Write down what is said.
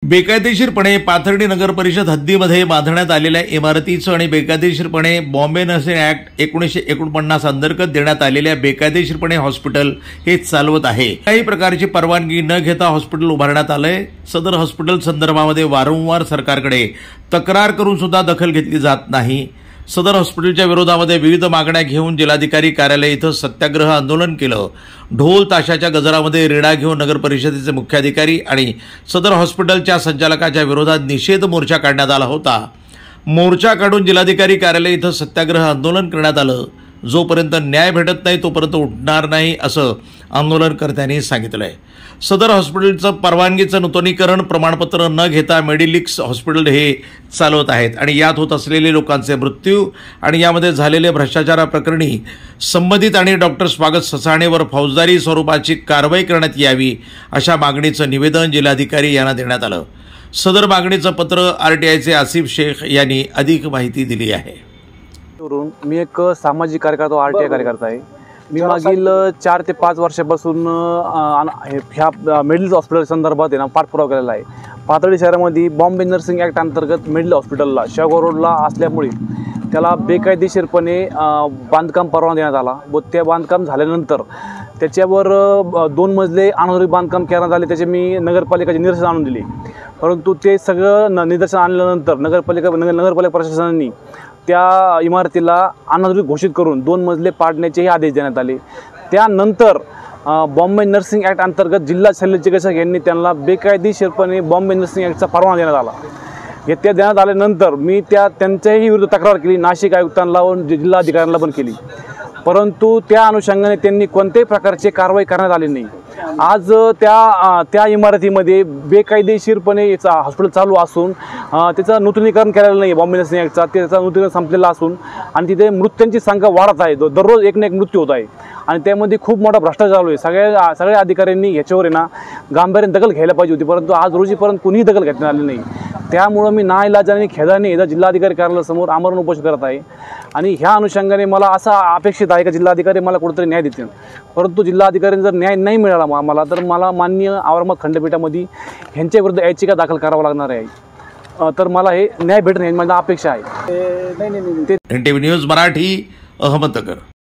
बेकायदेशीरपणे पाथर्डी नगर परिषद हद्दीमध्ये बांधण्यात आलेल्या इमारतीचं आणि बेकायदेशीरपणे बॉम्बे नर्सिंग ऍक्ट 1949 अंतर्गत देण्यात आलेल्या बेकायदेशीरपणे हॉस्पिटल हे चालवत आहे। काही प्रकारची परवानगी न घेता हॉस्पिटल उभारण्यात आलंय। सदर हॉस्पिटल संदर्भामध्ये वारंवार सरकारकडे तक्रार करून सुद्धा दखल घेतली जात नाही। सदर हॉस्पिटलच्या विरोधामध्ये विविध मागण्या घेऊन जिल्हाधिकारी कार्यालय इथं सत्याग्रह आंदोलन केलं। ढोल ताशाच्या गजरामध्ये रेडा घेऊन नगर परिषदेचे मुख्याधिकारी आणि सदर हॉस्पिटलच्या संचालकाच्या विरोधात निषेध मोर्चा काढण्यात आला होता। मोर्चा काढून जिल्हाधिकारी कार्यालय इथं सत्याग्रह आंदोलन करण्यात आलं। जोपर्यंत न्याय भेटत नाही तोपर्यंत उठणार नाही असं आंदोलनकर्त्यांनी सांगितलंय। सदर हॉस्पिटलचं परवानगीचं नूतनीकरण प्रमाणपत्र न घेता मेडिलिक्स हॉस्पिटल हे चालवत आहेत आणि यात होत असलेले लोकांचे मृत्यू आणि यामध्ये झालेले भ्रष्टाचाराप्रकरणी संबंधित आणि डॉक्टर स्वागत ससाणेवर फौजदारी स्वरूपाची कारवाई करण्यात यावी अशा मागणीचं निवेदन जिल्हाधिकारी यांना देण्यात आलं। सदर मागणीचं पत्र आरटीआयचे आसिफ शेख यांनी अधिक माहिती दिली आहे। मी एक सामाजिक कार्यकर्ता आरटीआय कार्यकर्ता आहे। मी मागील 4 ते 5 वर्षापासून ह्या मेडिकल हॉस्पिटल संदर्भात पाठपुरावा केलेला आहे। पाथर्डी शहरामध्ये बॉम्बे नर्सिंग ऍक्ट अंतर्गत मेडिकल हॉस्पिटलला शेवगाव रोडला असल्यामुळे त्याला बेकायदेशीरपणे बांधकाम परवाना देण्यात आला व त्या बांधकाम झाल्यानंतर त्याच्यावर 2 मजले अनाधिकृत बांधकाम करण्यात आले। त्याचे मी नगरपालिकेचे निदर्शन आणून दिले, परंतु ते सगळं निदर्शन आणल्यानंतर नगरपालिका प्रशासनाने त्या इमारतीला अनाधिकृत घोषित करून 2 मजले पाडण्याचेही आदेश देण्यात आले। त्यानंतर बॉम्बे नर्सिंग ऍक्ट अंतर्गत जिल्हा शल्यचिकित्सक यांनी त्यांना बेकायदेशीरपणे बॉम्बे नर्सिंग ऍक्टचा परवाना देण्यात आला। हे त्या देण्यात आल्यानंतर मी त्यांच्याही विरुद्ध तक्रार केली, नाशिक आयुक्तांना व जिल्हाधिकाऱ्यांना पण केली, परंतु त्या अनुषंगाने त्यांनी कोणत्याही प्रकारची कारवाई करण्यात आली नाही। आज त्या इमारतीमध्ये बेकायदेशीरपणे हॉस्पिटल चालू असून त्याचं नूतनीकरण केलेलं नाही। बॉम्बे नर्सिंग ऍक्टचा त्याचं नूतनीकरण संपलेलं असून आणि तिथे मृत्यूंची संख्या वाढत आहे। दररोज एक ना एक मृत्यू होत आहे आणि त्यामध्ये खूप मोठा भ्रष्टाचार चालू आहे। सगळ्या अधिकाऱ्यांनी याच्यावर गांभीर्याने दखल घ्यायला पाहिजे होती, परंतु आज रोजीपर्यंत कुणीही दखल घेण्यात आली नाही। त्यामुळे मी नाईलाजाने खेदाने जिल्हाधिकारी कार्यालयासमोर आमरण उपोषण करत आहे आणि ह्या अनुषंगाने मला असा अपेक्षित आहे की जिल्हाधिकारी मला कुठेतरी न्याय देतील, परंतु जिल्हाधिकाऱ्यांनी जर न्याय नाही मिळाला मला तर मला माननीय औरंगाबाद खंडपीठामध्ये ह्यांच्या विरुद्ध याचिका दाखल करावं लागणार आहे। तर मला हे न्याय भेटणे माझी अपेक्षा आहे। NTV news Marathi, Ahmednagar.